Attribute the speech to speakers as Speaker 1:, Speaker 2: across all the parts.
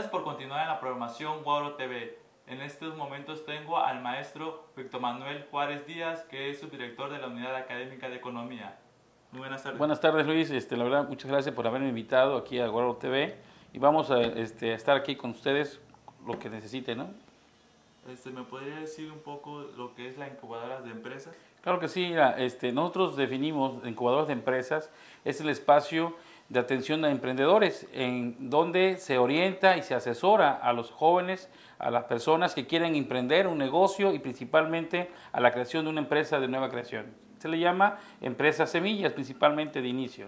Speaker 1: Gracias por continuar en la programación Guauro TV. En estos momentos tengo al maestro Víctor Manuel Juárez Díaz, que es subdirector de la Unidad Académica de Economía. Muy buenas tardes.
Speaker 2: Buenas tardes, Luis. La verdad, muchas gracias por haberme invitado aquí a Guauro TV y vamos a estar aquí con ustedes lo que necesiten, ¿no?
Speaker 1: ¿Me podría decir un poco lo que es la incubadora de empresas?
Speaker 2: Claro que sí. Mira, nosotros definimos incubadoras de empresas, es el espacio de atención a emprendedores en donde se orienta y se asesora a los jóvenes, a las personas que quieren emprender un negocio y principalmente a la creación de una empresa de nueva creación. Se le llama empresas semillas, principalmente de inicio.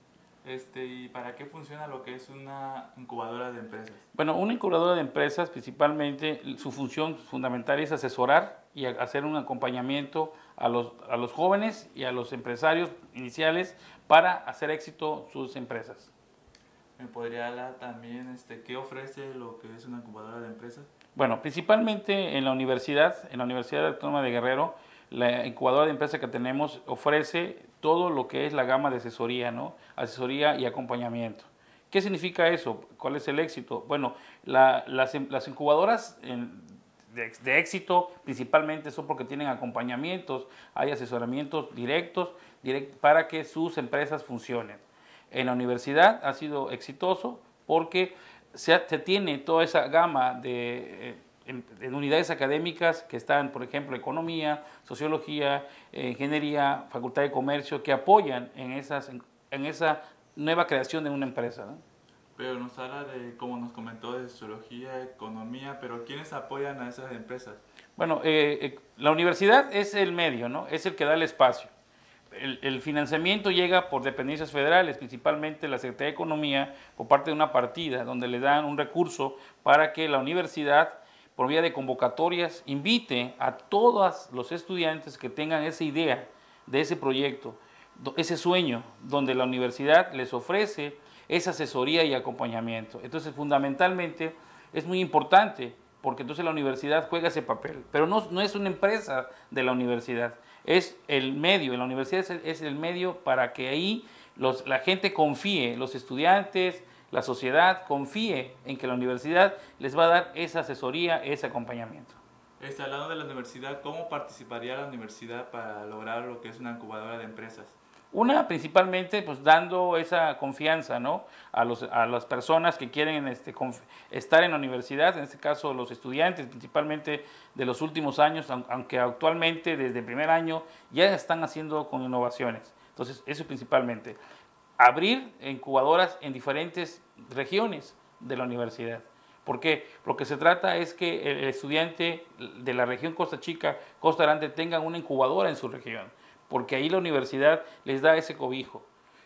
Speaker 1: ¿Y para qué funciona lo que es una incubadora de empresas?
Speaker 2: Bueno, una incubadora de empresas, principalmente, su función fundamental es asesorar y hacer un acompañamiento a los jóvenes y a los empresarios iniciales para hacer éxito sus empresas.
Speaker 1: ¿Me podría hablar también qué ofrece lo que es una incubadora de empresas?
Speaker 2: Bueno, principalmente en la Universidad Autónoma de Guerrero, la incubadora de empresas que tenemos ofrece todo lo que es la gama de asesoría, ¿no? Asesoría y acompañamiento. ¿Qué significa eso? ¿Cuál es el éxito? Bueno, las incubadoras de éxito principalmente son porque tienen acompañamientos, hay asesoramientos directos para que sus empresas funcionen. En la universidad ha sido exitoso porque se tiene toda esa gama en unidades académicas que están, por ejemplo, economía, sociología, ingeniería, facultad de comercio, que apoyan en esa nueva creación de una empresa, ¿no?
Speaker 1: Pero nos habla de, como nos comentó, de sociología, economía, pero ¿quiénes apoyan a esas empresas?
Speaker 2: Bueno, la universidad es el medio, ¿no? Es el que da el espacio. El financiamiento llega por dependencias federales, principalmente la Secretaría de Economía, por parte de una partida donde le dan un recurso para que la universidad, por vía de convocatorias, invite a todos los estudiantes que tengan esa idea de ese proyecto, ese sueño, donde la universidad les ofrece esa asesoría y acompañamiento. Entonces, fundamentalmente, es muy importante, porque entonces la universidad juega ese papel, pero no es una empresa de la universidad, es el medio, la universidad es el medio para que ahí la gente confíe, los estudiantes, la sociedad confíe en que la universidad les va a dar esa asesoría, ese acompañamiento.
Speaker 1: Hablando de la universidad, ¿cómo participaría la universidad para lograr lo que es una incubadora de empresas?
Speaker 2: Una, principalmente, pues dando esa confianza, ¿no? a las personas que quieren estar en la universidad, en este caso los estudiantes, principalmente de los últimos años, aunque actualmente desde el primer año ya están haciendo con innovaciones. Entonces, eso principalmente. Abrir incubadoras en diferentes regiones de la universidad. ¿Por qué? Lo que se trata es que el estudiante de la región Costa Chica, Costa Grande, tenga una incubadora en su región, porque ahí la universidad les da ese cobijo,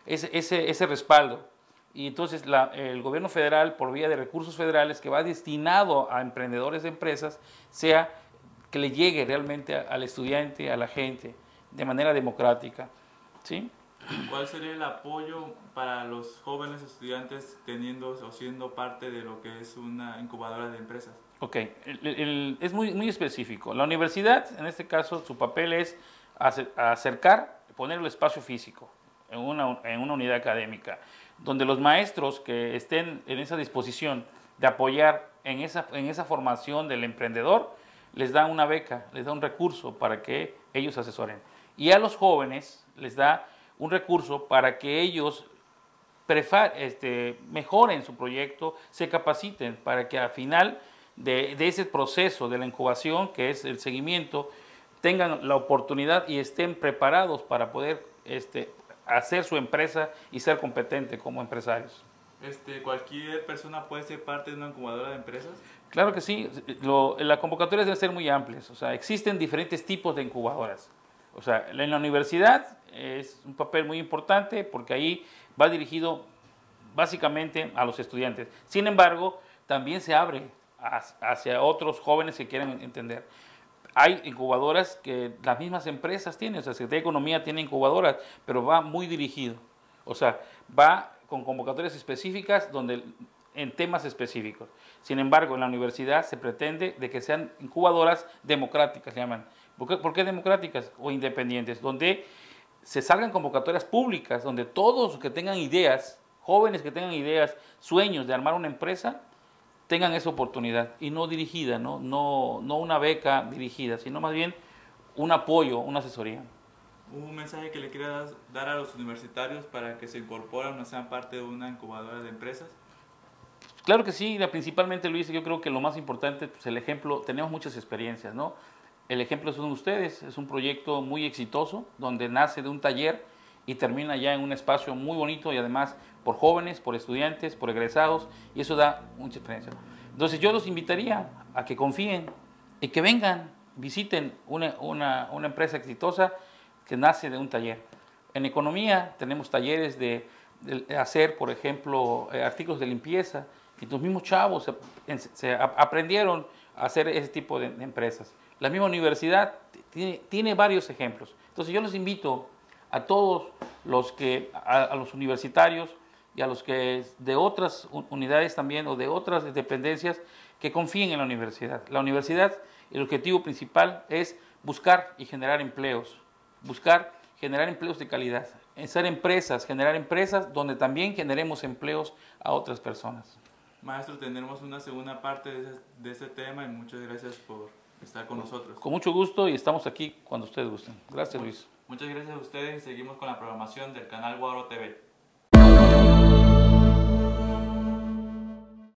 Speaker 2: ese respaldo. Y entonces el gobierno federal, por vía de recursos federales que va destinado a emprendedores de empresas, sea que le llegue realmente al estudiante, a la gente, de manera democrática, ¿sí?
Speaker 1: ¿Cuál sería el apoyo para los jóvenes estudiantes teniendo o siendo parte de lo que es una incubadora de empresas?
Speaker 2: Ok, es muy específico. La universidad, en este caso, su papel es acercar, poner el espacio físico en una unidad académica, donde los maestros que estén en esa disposición de apoyar en esa formación del emprendedor, les da una beca, les da un recurso para que ellos asesoren. Y a los jóvenes les da un recurso para que ellos mejoren su proyecto, se capaciten para que al final de ese proceso de la incubación, que es el seguimiento, tengan la oportunidad y estén preparados para poder hacer su empresa y ser competente como empresarios.
Speaker 1: ¿Cualquier persona puede ser parte de una incubadora de empresas?
Speaker 2: Claro que sí. Las convocatorias deben ser muy amplias. O sea, existen diferentes tipos de incubadoras. O sea, en la universidad es un papel muy importante porque ahí va dirigido básicamente a los estudiantes. Sin embargo, también se abre hacia otros jóvenes que quieren entender. Hay incubadoras que las mismas empresas tienen, o sea, Secretaría de Economía tiene incubadoras, pero va muy dirigido. O sea, va con convocatorias específicas en temas específicos. Sin embargo, en la universidad se pretende de que sean incubadoras democráticas, se llaman. ¿Por qué democráticas o independientes? Donde se salgan convocatorias públicas, donde todos los que tengan ideas, jóvenes que tengan ideas, sueños de armar una empresa, tengan esa oportunidad y no dirigida, no una beca dirigida, sino más bien un apoyo, una asesoría.
Speaker 1: ¿Un mensaje que le quiera dar a los universitarios para que se incorporen o sean parte de una incubadora de empresas?
Speaker 2: Claro que sí, principalmente Luis, yo creo que lo más importante, pues el ejemplo, tenemos muchas experiencias, ¿no? El ejemplo son ustedes, es un proyecto muy exitoso, donde nace de un taller y termina ya en un espacio muy bonito y además por jóvenes, por estudiantes, por egresados, y eso da mucha experiencia. Entonces yo los invitaría a que confíen y que vengan, visiten una empresa exitosa que nace de un taller. En economía tenemos talleres de hacer, por ejemplo, artículos de limpieza, y los mismos chavos aprendieron a hacer ese tipo de empresas. La misma universidad tiene varios ejemplos. Entonces yo los invito a todos a los universitarios y a los que de otras unidades también o de otras dependencias que confíen en la universidad. La universidad, el objetivo principal es buscar y generar empleos, buscar generar empleos de calidad, generar empresas donde también generemos empleos a otras personas.
Speaker 1: Maestro, tendremos una segunda parte de este tema y muchas gracias por estar con nosotros.
Speaker 2: Con mucho gusto y estamos aquí cuando ustedes gusten. Gracias, Luis.
Speaker 1: Muchas gracias a ustedes y seguimos con la programación del canal Guaro TV.